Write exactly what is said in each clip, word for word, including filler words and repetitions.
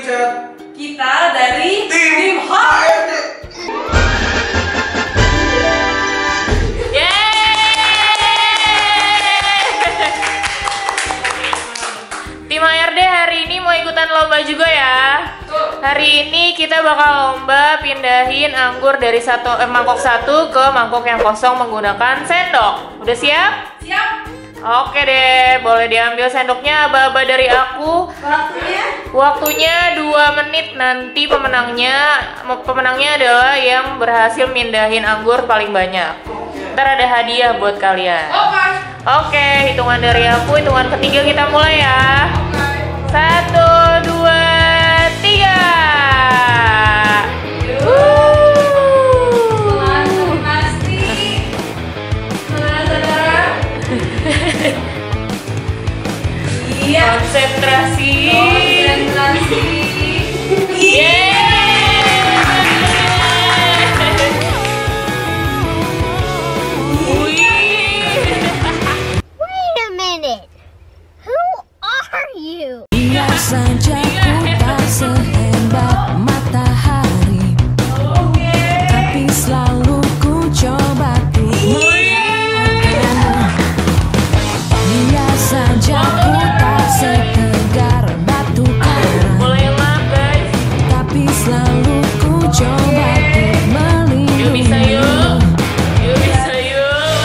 Chat. Kita dari Tim Tim H R D. Tim H R D hari ini mau ikutan lomba juga ya. Hari ini kita bakal lomba pindahin anggur dari satu eh, mangkok satu ke mangkok yang kosong menggunakan sendok. Udah siap? Siap. Oke deh, boleh diambil sendoknya aba-aba dari aku. Waktunya? Waktunya dua menit. Nanti pemenangnya pemenangnya adalah yang berhasil mindahin anggur paling banyak. Ntar ada hadiah buat kalian. Oke. Oke, hitungan dari aku, hitungan ketiga kita mulai ya. Oke. Satu, dua, tiga. Iya. Konsentrasi. Konsentrasi. Yeay. Wait a minute. Who are you? Biar saja ku tak sehebat matahari, tapi selalu ku coba ku mengenang. Biar saja ku tak setegar batu karang, Mulai lap guys. tapi selalu ku coba ku Yuk bisa melindungi. yuk. Yuk bisa yuk.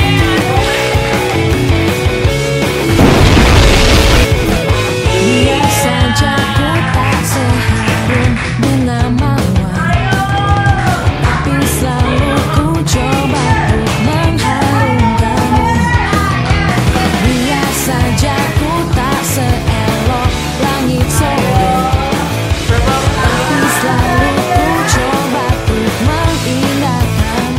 Biar saja ku tak seharum bunga mawar, tapi selalu ku coba ku mengharumkanmu. Biar saja ku tak seelok langit sore, tapi selalu ku coba ku mengindahkanmu.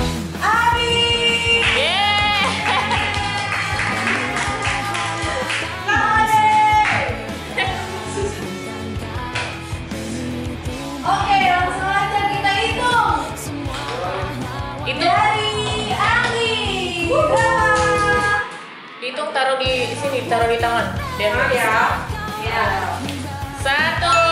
Oke, langsung aja kita hitung. Itu Dari Ali. hitung taruh di sini, taruh di tangan. Dan Ya. Ya. satu,